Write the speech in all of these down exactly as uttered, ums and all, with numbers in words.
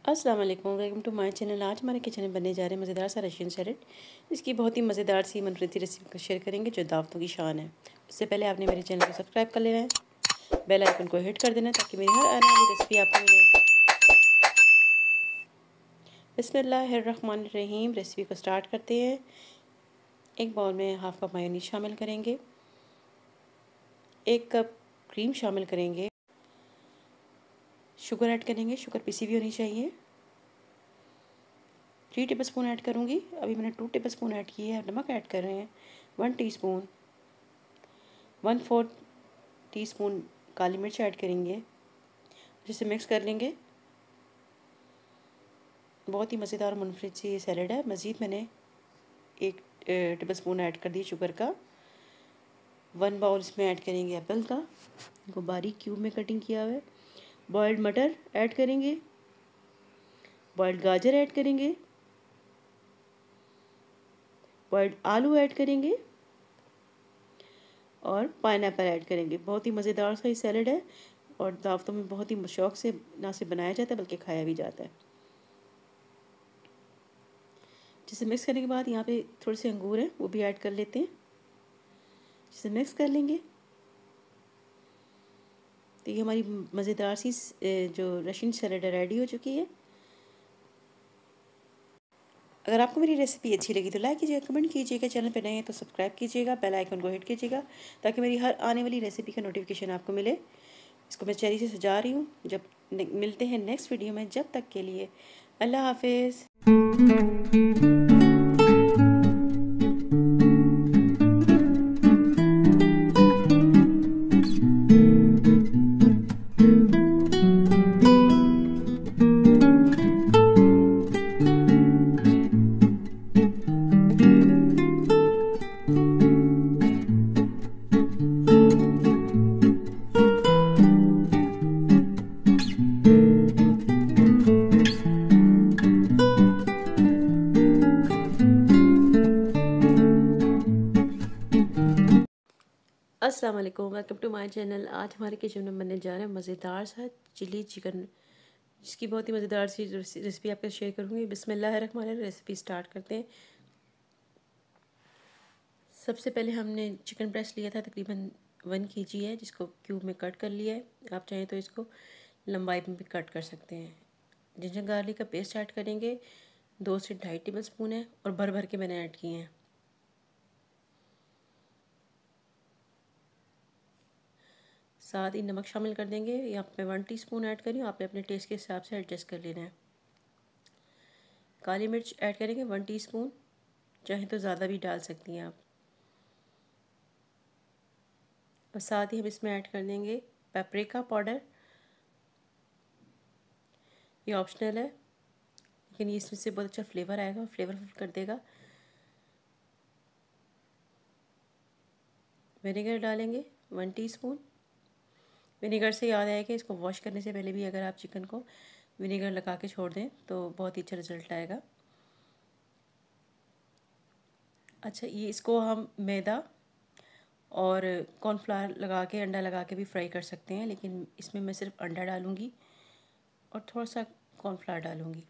अस्सलाम वालेकुम, welcome to my channel. आज हमारे किचन में बनने जा रहे हैं मज़ेदार सा रशियन सैलेड। इसकी बहुत ही मज़ेदार सी मनफरदी रेसिपी को शेयर करेंगे जो दावतों की शान है। उससे पहले आपने मेरे चैनल को सब्सक्राइब कर लेना है, बेल आइकन को हिट कर देना है ताकि मेरी हर आने वाली रेसिपी आपको मिले। बिस्मिल्लाहिर्रहमानिर्रहीम। रेसिपी को स्टार्ट करते हैं। एक बाउल में हाफ कप मायोनीज शामिल करेंगे, एक कप क्रीम शामिल करेंगे, शुगर ऐड करेंगे। शुगर पिसी हुई होनी चाहिए। थ्री टेबल स्पून ऐड करूँगी, अभी मैंने टू टेबल स्पून ऐड किए हैं। नमक ऐड कर रहे हैं one teaspoon. One fourth teaspoon काली मिर्च ऐड करेंगे, जिसे मिक्स कर लेंगे। बहुत ही मज़ेदार मुनफरिद सी ये सैलेड है। मज़ीद मैंने एक टेबल स्पून ऐड कर दी शुगर का। वन बाउल इसमें ऐड करेंगे एप्पल का, इनको बारीक क्यूब में कटिंग किया हुआ है। बॉयल्ड मटर ऐड करेंगे, बॉयल्ड गाजर ऐड करेंगे, बॉयल्ड आलू ऐड करेंगे और पाइनएप्पल ऐड करेंगे। बहुत ही मज़ेदार सा ये सैलेड है और दावतों में बहुत ही शौक़ से ना सिर्फ बनाया जाता है बल्कि खाया भी जाता है। जिसे मिक्स करने के बाद यहाँ पे थोड़े से अंगूर हैं, वो भी ऐड कर लेते हैं। जिसे मिक्स कर लेंगे तो ये हमारी मज़ेदार सी जो रशियन सैलेड रेडी हो चुकी है। अगर आपको मेरी रेसिपी अच्छी लगी तो लाइक कीजिएगा, कमेंट कीजिएगा। चैनल पर नए हैं तो सब्सक्राइब कीजिएगा, बेल आइकन को हिट कीजिएगा ताकि मेरी हर आने वाली रेसिपी का नोटिफिकेशन आपको मिले। इसको मैं चेरी से सजा रही हूँ। जब मिलते हैं नेक्स्ट वीडियो में, जब तक के लिए अल्लाह हाफिज़। अस्सलाम वालेकुम, वेलकम टू माय चैनल। आज हमारे किचन में बनने जा रहे हैं मज़ेदार सा चिली चिकन, जिसकी बहुत ही मज़ेदार सी रेसिपी आपके शेयर करूँगी। बिस्मिल्लाहिर्रहमानिर्रहीम। रेसिपी स्टार्ट करते हैं। सबसे पहले हमने चिकन ब्रेस्ट लिया था, तकरीबन वन के जी है, जिसको क्यूब में कट कर लिया है। आप चाहें तो इसको लंबाई में भी कट कर सकते हैं। जिंजर गार्लिक का पेस्ट ऐड करेंगे, दो से ढाई टेबल स्पून है और भर भर के मैंने ऐड किए हैं। साथ ही नमक शामिल कर देंगे। यहाँ पे वन टीस्पून ऐड करी हूँ, आपने अपने टेस्ट के हिसाब से एडजस्ट कर लेना है। काली मिर्च ऐड करेंगे वन टीस्पून, चाहे तो ज़्यादा भी डाल सकती हैं आप। और साथ ही हम इसमें ऐड कर देंगे पेपरिका पाउडर। ये ऑप्शनल है, लेकिन ये इसमें से बहुत अच्छा फ्लेवर आएगा और फ्लेवरफुल कर देगा। विनेगर डालेंगे वन टीस्पून। विनेगर से याद आया कि इसको वॉश करने से पहले भी अगर आप चिकन को विनेगर लगा के छोड़ दें तो बहुत ही अच्छा रिजल्ट आएगा। अच्छा, ये इसको हम मैदा और कॉर्नफ्लावर लगा के, अंडा लगा के भी फ्राई कर सकते हैं, लेकिन इसमें मैं सिर्फ अंडा डालूँगी और थोड़ा सा कॉर्नफ्लावर डालूँगी।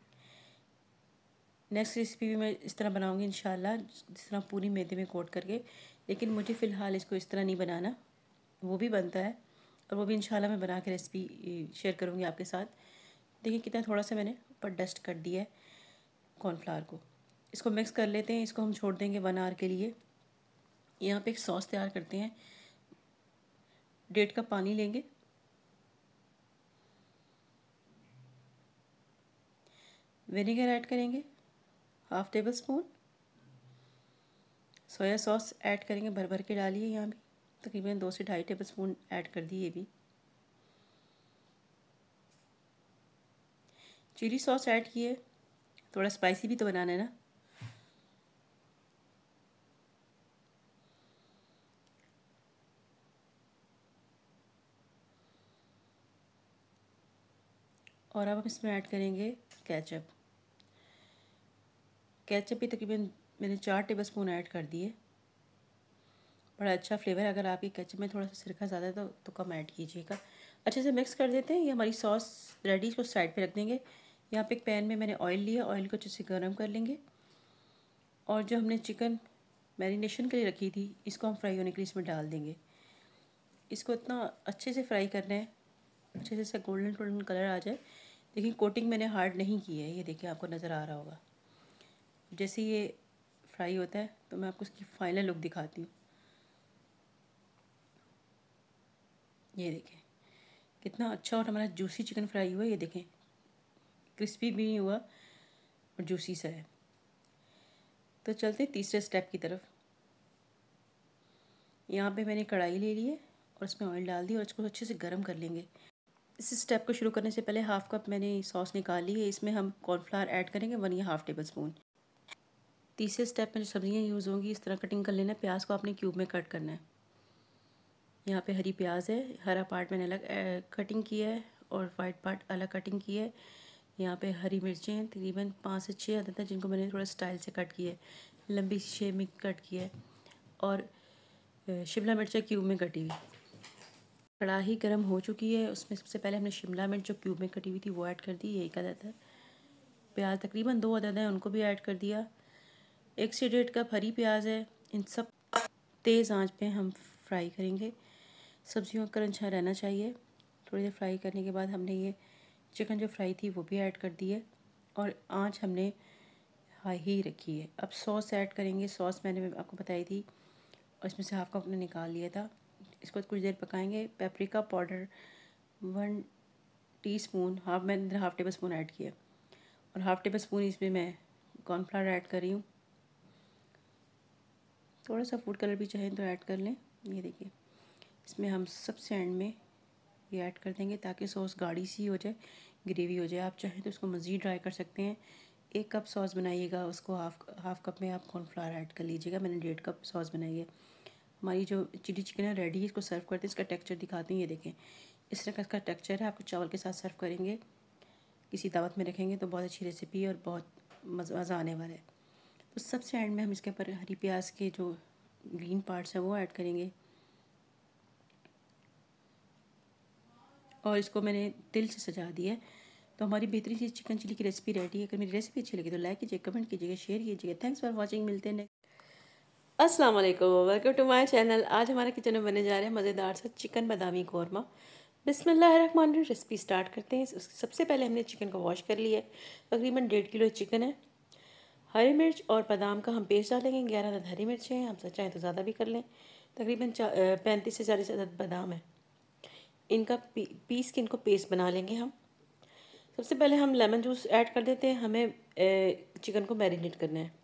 नेक्स्ट रेसिपी भी मैं इस तरह बनाऊँगी इंशाल्लाह, जिस तरह पूरी मैदे में कोट करके। लेकिन मुझे फ़िलहाल इसको इस तरह नहीं बनाना, वो भी बनता है और वो भी इंशाल्लाह मैं बना के रेसिपी शेयर करूँगी आपके साथ। देखिए कितना थोड़ा सा मैंने ऊपर डस्ट कर दिया है कॉर्नफ्लावर को। इसको मिक्स कर लेते हैं। इसको हम छोड़ देंगे वन आवर के लिए। यहाँ पे एक सॉस तैयार करते हैं। डेढ़ कप पानी लेंगे, विनेगर ऐड करेंगे half table spoon, soya sauce add करेंगे, भर भर के डालिए। यहाँ भी तकरीबन दो से ढाई टेबल स्पून ऐड कर दिए। भी चिली सॉस ऐड किए, थोड़ा स्पाइसी भी तो बनाना है ना। और अब हम इसमें ऐड करेंगे केचप। केचप भी तकरीबन मैंने चार टेबल स्पून ऐड कर दिए। बड़ा अच्छा फ्लेवर। अगर आपकी केचप में थोड़ा सा सिरका ज़्यादा है तो, तो कम ऐड कीजिएगा। अच्छे से मिक्स कर देते हैं। ये हमारी सॉस रेडी, इसको साइड पे रख देंगे। यहाँ पे एक पैन में मैंने ऑयल लिया, ऑयल को अच्छे से गर्म कर लेंगे और जो हमने चिकन मैरिनेशन के लिए रखी थी इसको हम फ्राई होने के लिए इसमें डाल देंगे। इसको इतना अच्छे से फ्राई करना है, अच्छे से इसका गोल्डन गोल्डन कलर आ जाए। देखिए कोटिंग मैंने हार्ड नहीं की है, ये देखिए आपको नज़र आ रहा होगा। जैसे ये फ्राई होता है तो मैं आपको उसकी फाइनल लुक दिखाती हूँ। ये देखें कितना अच्छा और हमारा जूसी चिकन फ्राई हुआ है। ये देखें क्रिस्पी भी नहीं हुआ और जूसी सा है। तो चलते हैं तीसरे स्टेप की तरफ। यहाँ पे मैंने कढ़ाई ले ली है और उसमें ऑयल डाल दी और इसको अच्छे से गर्म कर लेंगे। इस स्टेप को शुरू करने से पहले हाफ़ कप मैंने सॉस निकाल ली है, इसमें हम कॉर्नफ्लावर ऐड करेंगे वन या हाफ़ टेबल स्पून। तीसरे स्टेप में जो सब्ज़ियाँ यूज़ होंगी इस तरह कटिंग कर लेना है। प्याज को आपने क्यूब में कट करना है। यहाँ पे हरी प्याज है, हरा पार्ट मैंने अलग कटिंग किया है और वाइट पार्ट अलग कटिंग किया है। यहाँ पे हरी मिर्चें हैं तकरीबन पाँच से छः अदद है, जिनको मैंने थोड़ा स्टाइल से कट किया है, लंबी शेप में कट किया है। और शिमला मिर्च क्यूब में कटी हुई। कढ़ाई गर्म हो चुकी है, उसमें सबसे पहले हमने शिमला मिर्च जो क्यूब में कटी हुई थी वो ऐड कर दी, ये एक अदद है। प्याज तकरीबन दो अदद हैं, उनको भी ऐड कर दिया। एक से डेढ़ कप हरी प्याज है। इन सब तेज़ आंच पे हम फ्राई करेंगे। सब्जियों का अच्छा रहना चाहिए। थोड़ी देर फ्राई करने के बाद हमने ये चिकन जो फ्राई थी वो भी ऐड कर दी है और आंच हमने हाई ही रखी है। अब सॉस ऐड करेंगे। सॉस मैंने आपको बताई थी और इसमें से हाफ कप हमने निकाल लिया था। इसको कुछ देर पकाएंगे। Paprika powder one teaspoon, half मैंने हाफ टेबल स्पून ऐड किया और हाफ टेबल स्पून इसमें मैं कॉर्नफ्लावर ऐड कर रही हूँ। थोड़ा सा फूड कलर भी चाहें तो ऐड कर लें। ये देखिए इसमें हम सबसे एंड में ये ऐड कर देंगे ताकि सॉस गाढ़ी सी हो जाए, ग्रेवी हो जाए। आप चाहें तो उसको मज़ीद ड्राई कर सकते हैं। एक कप सॉस बनाइएगा, उसको हाफ हाफ कप में आप कॉर्नफ्लावर ऐड कर लीजिएगा। मैंने डेढ़ कप सॉस बनाई है। हमारी जो चिली चिकन है रेडी है, इसको सर्व करते हैं। इसका टेक्सचर दिखाती हूँ। ये देखें इस तरह का इसका टेक्सचर है। आपको चावल के साथ सर्व करेंगे, किसी दावत में रखेंगे तो बहुत अच्छी रेसिपी और बहुत मज़ा आने वाला है। तो सबसे एंड में हम इसके ऊपर हरी प्याज के जो ग्रीन पार्ट्स हैं वो ऐड करेंगे और इसको मैंने तिल से सजा दिया है। तो हमारी बेहतरीन सी चिकन चिली की रेसिपी रेडी है। अगर मेरी रेसिपी अच्छी लगी तो लाइक कीजिए, कमेंट कीजिएगा, शेयर कीजिएगा। Thanks for watching. मिलते हैं नेक्स्ट। अस्सलाम वालेकुम, वेलकम टू माय चैनल। आज हमारे किचन में बनने जा रहे हैं मज़ेदार सा चिकन बादामी कौरमा। बिस्मिल्लाहिर्रहमानिर्रहीम। रेसिपी स्टार्ट करते हैं। सबसे पहले हमने चिकन को वॉश कर लिया है। तकरीबन डेढ़ किलो चिकन है। हरी मिर्च और बादाम का हम पेस्ट डालेंगे। ग्यारह अदद हरी मिर्चें हैं, हम चाहें तो ज़्यादा भी कर लें। तकरीबन पैंतीस से चालीस अदद बादाम है। इनका पी, पीस के इनको पेस्ट बना लेंगे हम। सबसे पहले हम लेमन जूस ऐड कर देते हैं। हमें ए, चिकन को मैरिनेट करना है।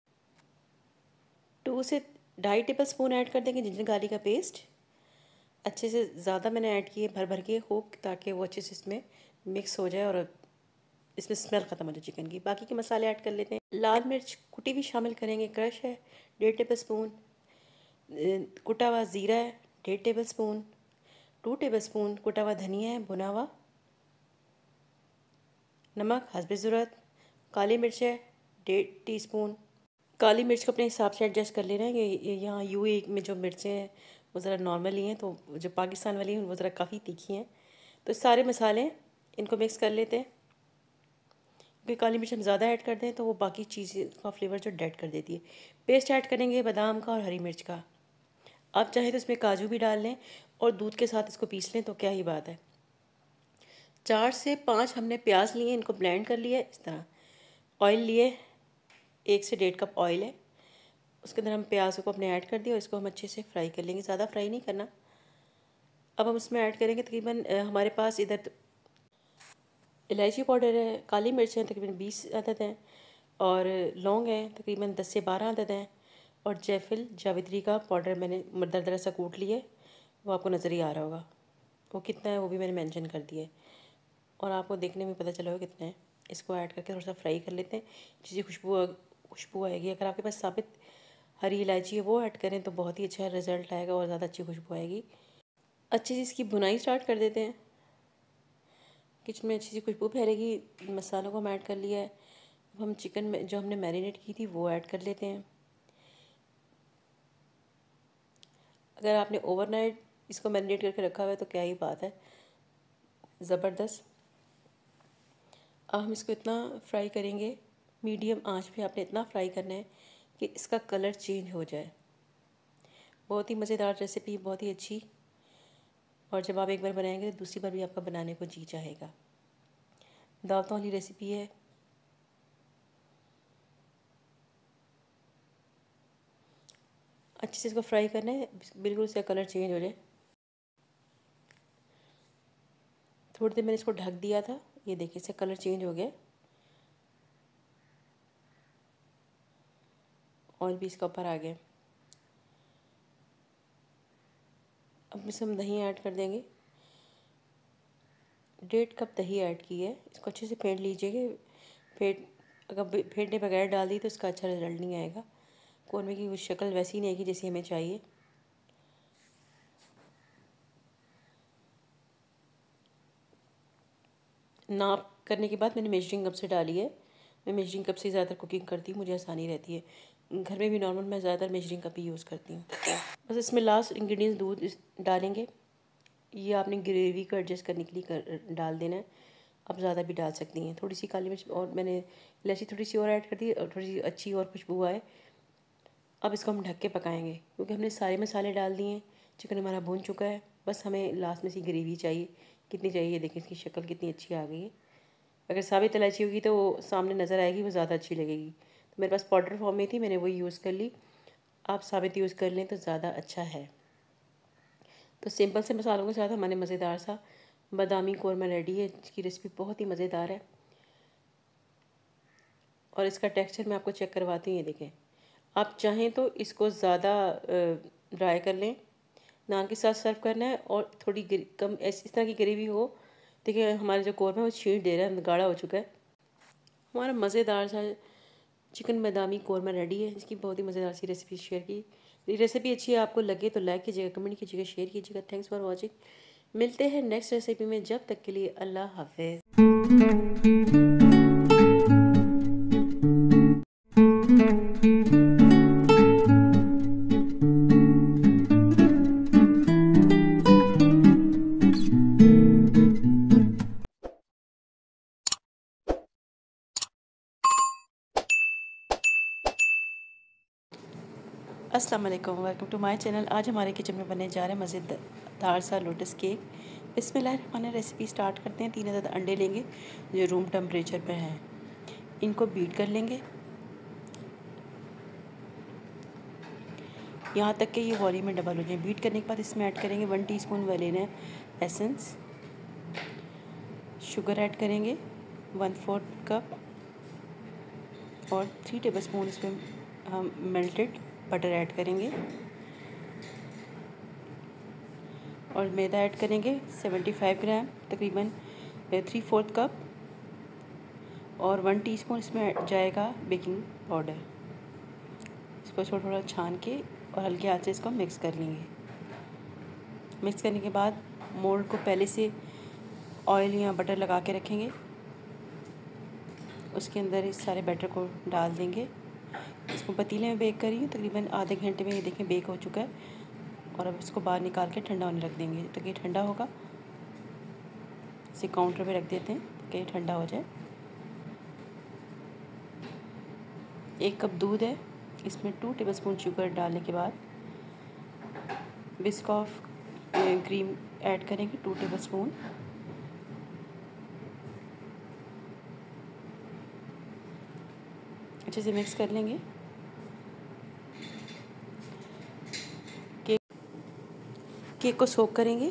टू से ढाई टेबल स्पून ऐड कर देंगे जिंजर गार्लिक का पेस्ट। अच्छे से ज़्यादा मैंने ऐड किए भर भर के हो, ताकि वो अच्छे से इसमें मिक्स हो जाए और इसमें स्मेल ख़त्म हो जाए चिकन की। बाकी के मसाले ऐड कर लेते हैं। लाल मिर्च कुटी भी शामिल करेंगे, क्रश है डेढ़ टेबल स्पून। कुटा हुआ ज़ीरा है डेढ़ table spoon. Two table spoon कुटा हुआ धनिया है भुना हुआ। नमक हस्बे ज़रूरत। काली मिर्च है डेढ़ टी स्पून। काली मिर्च को अपने हिसाब से एडजस्ट कर लेना है। ये यहाँ यूएई में जो मिर्चें हैं वो ज़रा नॉर्मल ही हैं, तो जो पाकिस्तान वाली हैं वो ज़रा काफ़ी तीखी हैं। तो सारे मसाले इनको मिक्स कर लेते हैं, क्योंकि काली मिर्च हम ज़्यादा ऐड कर दें तो वो बाकी चीज़ें का फ्लेवर जो डेड कर देती है। पेस्ट ऐड करेंगे बादाम का और हरी मिर्च का। आप चाहें तो इसमें काजू भी डाल लें और दूध के साथ इसको पीस लें तो क्या ही बात है। चार से पाँच हमने प्याज लिए, इनको ब्लेंड कर लिया इस तरह। ऑयल लिए, एक से डेढ़ कप ऑयल है, उसके अंदर हम प्याज को अपने ऐड कर दिया और इसको हम अच्छे से फ्राई कर लेंगे। ज़्यादा फ्राई नहीं करना। अब हम उसमें ऐड करेंगे तकरीबन हमारे पास इधर इलायची पाउडर है, काली मिर्च है तकरीबन बीस अदद हैं और लौंग हैं तकरीबन दस से बारह अदद हैं और जैफिल जावित्री का पाउडर मैंने दरदरा सा कूट लिया है, वो आपको नज़र ही आ रहा होगा। वो कितना है वो भी मैंने मेंशन कर दिया है और आपको देखने में पता चला होगा कितना है। इसको ऐड करके थोड़ा सा फ्राई कर लेते हैं, जिससे खुशबू खुशबू आएगी। अगर आपके पास साबित हरी इलायची है वो ऐड करें तो बहुत ही अच्छा रिज़ल्ट आएगा और ज़्यादा अच्छी खुशबू आएगी। अच्छी से इसकी भुनाई स्टार्ट कर देते हैं। किचन में अच्छी सी खुशबू फैलेगी। मसालों को हम ऐड कर लिया है। अब हम चिकन में जो हमने मैरिनेट की थी वो ऐड कर लेते हैं। अगर आपने ओवरनाइट इसको मैरिनेट करके रखा हुआ है तो क्या ही बात है, ज़बरदस्त। अब हम इसको इतना फ्राई करेंगे, मीडियम आंच पे आपने इतना फ्राई करना है कि इसका कलर चेंज हो जाए। बहुत ही मज़ेदार रेसिपी, बहुत ही अच्छी, और जब आप एक बार बनाएंगे तो दूसरी बार भी आपका बनाने को जी चाहेगा। दावतों वाली रेसिपी है। अच्छे से इसको फ्राई करना है, बिल्कुल इसका कलर चेंज हो जाए। थोड़ी देर मैंने इसको ढक दिया था, ये देखिए इसका कलर चेंज हो गया। ऑयल भी इसका ऊपर आ गया। अब इसमें हम दही ऐड कर देंगे। डेढ़ कप दही ऐड की है। इसको अच्छे से फेंट लीजिएगा। फेंट अगर फेंटने बगैर डाल दी तो इसका अच्छा रिजल्ट नहीं आएगा। कौरमे की वो शक्ल वैसी नहीं आएगी जैसी हमें चाहिए। नाप करने के बाद मैंने मेजरिंग कप से डाली है। मैं मेजरिंग कप से ज़्यादातर कुकिंग करती हूँ, मुझे आसानी रहती है। घर में भी नॉर्मल मैं ज़्यादातर मेजरिंग कप ही यूज़ करती हूँ। बस इसमें लास्ट इंग्रेडिएंट्स दूध इस डालेंगे। ये आपने ग्रेवी को एडजस्ट करने के लिए कर डाल देना है। आप ज़्यादा भी डाल सकती हैं। थोड़ी सी काली मिर्च और मैंने इलायची थोड़ी सी और ऐड कर दी और थोड़ी सी अच्छी और खुशबू आए। अब इसको हम ढक के पकाएंगे क्योंकि हमने सारे मसाले डाल दिए हैं। चिकन हमारा भून चुका है। बस हमें लास्ट में सी ग्रेवी चाहिए। कितनी चाहिए देखिए, इसकी शक्ल कितनी अच्छी आ गई है। अगर साबित इलायची होगी तो वो सामने नज़र आएगी, वो ज़्यादा अच्छी लगेगी। तो मेरे पास पाउडर फॉर्म में थी, मैंने वही यूज़ कर ली। आप साबित यूज़ कर लें तो ज़्यादा अच्छा है। तो सिंपल से मसालों के साथ हमारे मज़ेदार सा बादामी कौरमा रेडी है। इसकी रेसिपी बहुत ही मज़ेदार है और इसका टेक्सचर मैं आपको चेक करवाती हूँ। ये देखें, आप चाहें तो इसको ज़्यादा ड्राई कर लें, नान के साथ सर्व करना है, और थोड़ी कम इस तरह की ग्रेवी हो। देखिए हमारा जो कौरमा है वो छींट दे रहा है, गाढ़ा हो चुका है। हमारा मज़ेदार सा चिकन बादामी कौरमा रेडी है। इसकी बहुत ही मज़ेदार सी रेसिपी शेयर की। मेरी रेसिपी अच्छी है, आपको लगे तो लाइक कीजिएगा, कमेंट कीजिएगा, शेयर कीजिएगा। Thanks for watching. मिलते हैं नेक्स्ट रेसिपी में, जब तक के लिए अल्लाह हाफिज़। अस्सलाम वालेकुम, वेलकम टू माय चैनल। आज हमारे किचन में बनने जा रहे हैं मज़ेदार सा लोटस केक। बिस्मिल्लाहिर्रहमानिर्रहीम। रेसिपी स्टार्ट करते हैं। तीन अदद अंडे लेंगे जो रूम टेम्परेचर पर हैं। इनको बीट कर लेंगे यहाँ तक कि ये वॉल्यूम में डबल हो जाए। बीट करने के बाद इसमें ऐड करेंगे one teaspoon vanilla essence, sugar add करेंगे वन फोर्थ कप, और थ्री टेबल स्पून इसमें हम मेल्टेड बटर ऐड करेंगे, और मैदा ऐड करेंगे पचहत्तर ग्राम, तकरीबन थ्री फोर्थ कप, और वन टीस्पून इसमें जाएगा बेकिंग पाउडर। इसको थोड़ा थोड़ा छान के और हल्के हाथ से इसको मिक्स कर लेंगे। मिक्स करने के बाद मोल्ड को पहले से ऑयल या बटर लगा के रखेंगे। उसके अंदर इस सारे बैटर को डाल देंगे। इसको पतीले में बेक करिए, तकरीबन आधे घंटे में ये देखें बेक हो चुका है। और अब इसको बाहर निकाल के ठंडा होने रख देंगे। तो ये ठंडा होगा, इसे काउंटर पे रख देते हैं कि ठंडा हो जाए। एक कप दूध है, इसमें टू टेबलस्पून शुगर डालने के बाद विस्क ऑफ क्रीम ऐड करेंगे टू टेबलस्पून। अच्छे से मिक्स कर लेंगे। केक केक को सोक करेंगे।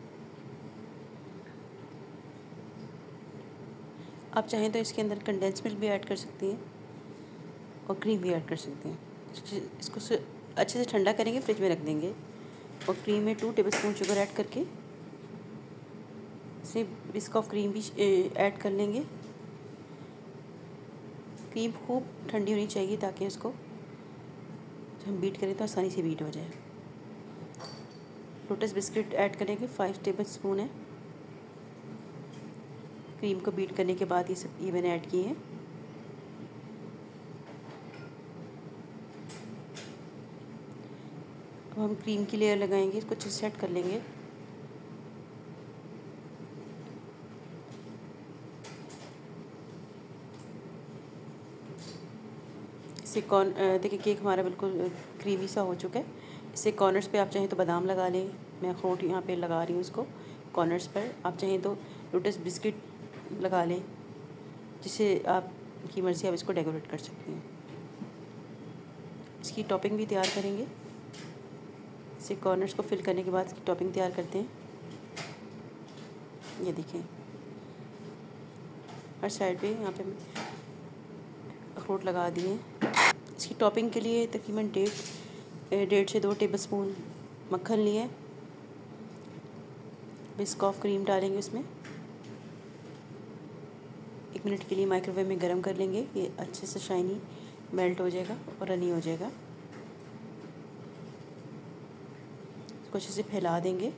आप चाहें तो इसके अंदर कंडेंस मिल्क भी ऐड कर सकती हैं और क्रीम भी ऐड कर सकते हैं। इसको अच्छे से ठंडा करेंगे, फ्रिज में रख देंगे, और क्रीम में टू टेबलस्पून शुगर ऐड करके इसमें विस्क ऑफ क्रीम भी ऐड कर लेंगे। क्रीम खूब ठंडी होनी चाहिए ताकि उसको जब हम बीट करें तो आसानी से बीट हो जाए। लोटस बिस्किट ऐड करेंगे, फाइव टेबल स्पून है। क्रीम को बीट करने के बाद ये सब ये मैंने ऐड किए हैं। अब हम क्रीम की लेयर लगाएंगे, इसको अच्छे से सेट कर लेंगे। इससे कॉर्न देखिए केक हमारा बिल्कुल क्रीमी सा हो चुका है। इससे कॉर्नर्स पे आप चाहें तो बादाम लगा लें, मैं अखरोट यहाँ पे लगा रही हूँ इसको कॉर्नर्स पर। आप चाहें तो लोटस बिस्किट लगा लें, जिससे आपकी मर्ज़ी आप इसको डेकोरेट कर सकती हैं। इसकी टॉपिंग भी तैयार करेंगे। इसे कॉर्नर्स को फिल करने के बाद इसकी टॉपिंग तैयार करते हैं। ये देखें हर साइड पे यहाँ पे अखरोट लगा दिए। इसकी टॉपिंग के लिए तकरीबन डेढ़ डेढ़ से दो टेबल स्पून मक्खन लिए, बिस्क ऑफ क्रीम डालेंगे उसमें। एक मिनट के लिए माइक्रोवेव में गर्म कर लेंगे। ये अच्छे से शाइनी मेल्ट हो जाएगा और रनी हो जाएगा। इसको अच्छे से फैला देंगे।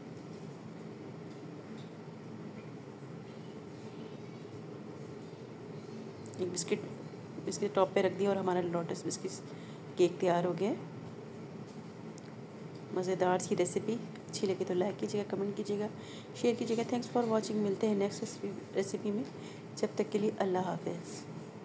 एक बिस्किट बिस्किट टॉप पे रख दिया और हमारा लोटस बिस्किट केक तैयार हो गया है। मज़ेदार सी रेसिपी अच्छी लगे तो लाइक कीजिएगा, कमेंट कीजिएगा, शेयर कीजिएगा। Thanks for watching. मिलते हैं नेक्स्ट रेसिपी में। जब तक के लिए अल्लाह हाफ़िज़।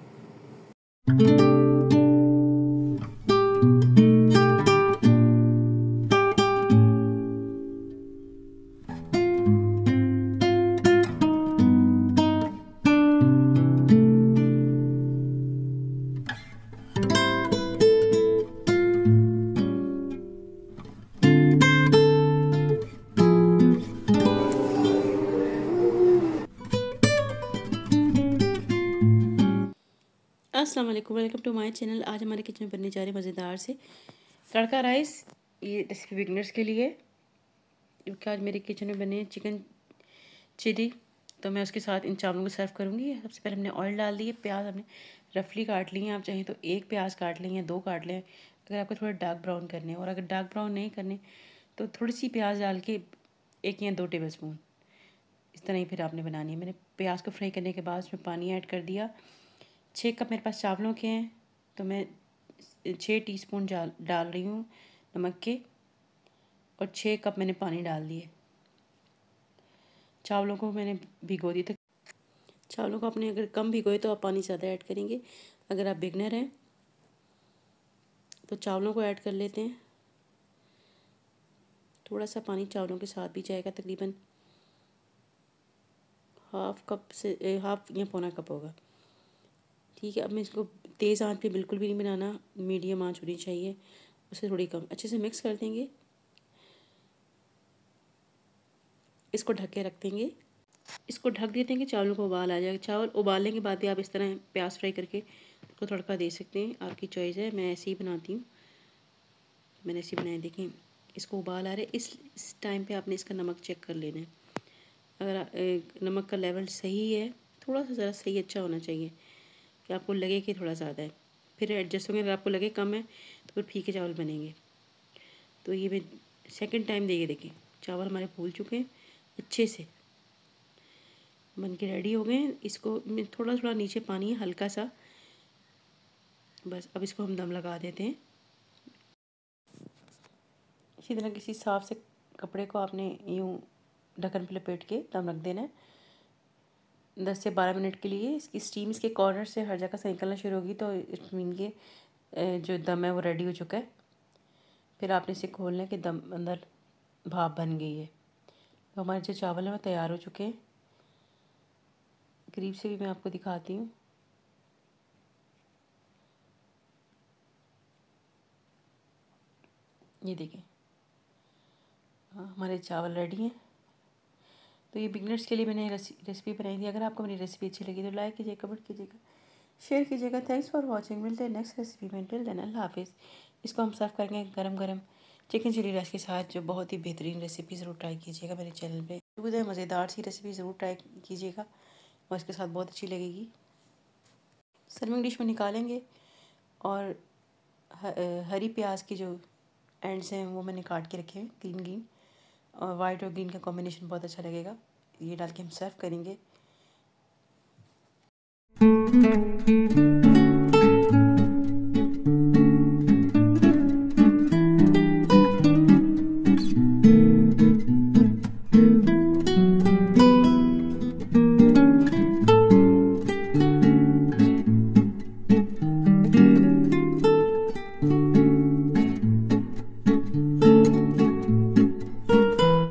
अस्सलाम वालेकुम, वेलकम टू माय चैनल। आज हमारे किचन में बनने जा रहे मज़ेदार से तड़का राइस। ये रेसिपी बिगनर्स के लिए, क्योंकि आज मेरे किचन में बने चिकन चिली, तो मैं उसके साथ इन चावलों को सर्व करूँगी। सबसे पहले हमने ऑयल डाल दिए। प्याज हमने रफली काट लिए हैं। आप चाहें तो एक प्याज काट लें या दो काट लें, अगर आपको थोड़ा डार्क ब्राउन करने। और अगर डार्क ब्राउन नहीं करने तो थोड़ी सी प्याज डाल के एक या दो टेबल स्पून इस तरह ही फिर आपने बनानी है। मैंने प्याज को फ्राई करने के बाद उसमें पानी ऐड कर दिया। छः कप मेरे पास चावलों के हैं, तो मैं छः टीस्पून डाल डाल रही हूँ नमक के, और छः कप मैंने पानी डाल दिए। चावलों को मैंने भिगो दी। तक चावलों को आपने अगर कम भिगोए तो आप पानी ज़्यादा ऐड करेंगे। अगर आप बिगनर हैं तो चावलों को ऐड कर लेते हैं। थोड़ा सा पानी चावलों के साथ भी जाएगा, तकरीबन हाफ कप से हाफ या पौना कप होगा। ठीक है, अब मैं इसको तेज़ आंच पे बिल्कुल भी नहीं बनाना, मीडियम आंच होनी चाहिए, उससे थोड़ी कम। अच्छे से मिक्स कर देंगे। इसको ढक के रख देंगे। इसको ढक देते हैं कि चावलों को उबाल आ जाएगा। चावल उबालने के बाद भी आप इस तरह प्याज फ्राई करके उसको तड़का दे सकते हैं, आपकी चॉइस है। मैं ऐसे ही बनाती हूँ, मैंने ऐसे ही बनाया। देखें इसको उबाल आ रहे। इस इस टाइम पे आपने इसका नमक चेक कर लेना है। अगर ए, नमक का लेवल सही है, थोड़ा सा ज़रा सही अच्छा होना चाहिए कि आपको लगे कि थोड़ा ज़्यादा है, फिर एडजस्ट होंगे। अगर आपको लगे कम है तो फिर फीके चावल बनेंगे। तो ये मैं सेकंड टाइम देके देखें, चावल हमारे फूल चुके हैं, अच्छे से बन के रेडी हो गए हैं। इसको मैं थोड़ा थोड़ा नीचे पानी है हल्का सा, बस। अब इसको हम दम लगा देते हैं। इसी तरह किसी साफ से कपड़े को आपने यूँ ढक्कन पे लपेट के दम रख देना है दस से बारह मिनट के लिए। इसकी स्टीम इसके कॉर्नर से हर जगह से निकलना शुरू होगी, तो इट मीन के जो दम है वो रेडी हो चुका है। फिर आपने इसे खोलना है कि दम अंदर भाप बन गई है। तो हमारे जो चावल हैं वो तैयार हो चुके हैं। करीब से भी मैं आपको दिखाती हूँ। ये देखें, हाँ हमारे चावल रेडी हैं। तो ये बिगनर्स के लिए मैंने रेसिपी बनाई थी। अगर आपको मेरी रेसिपी अच्छी लगी तो लाइक कीजिएगा, कमेंट कीजिएगा, शेयर कीजिएगा। Thanks for watching. मिलते हैं नेक्स्ट रेसिपी में। टिल देन अल्लाह हाफिज़। इसको हम सर्व करेंगे गरम गरम चिकन चिली राइस के साथ, जो बहुत ही बेहतरीन रेसिपी। ज़रूर ट्राई कीजिएगा मेरे चैनल पे। दूध है, मज़ेदार सी रेसिपी ज़रूर ट्राई कीजिएगा और इसके साथ बहुत अच्छी लगेगी। सर्विंग डिश में निकालेंगे और हरी प्याज की जो एंड्स हैं वो मैंने काट के रखे हैं, ग्रीन ग्रीन, और वाइट और ग्रीन का कॉम्बिनेशन बहुत अच्छा लगेगा। ये डाल के हम सर्व करेंगे।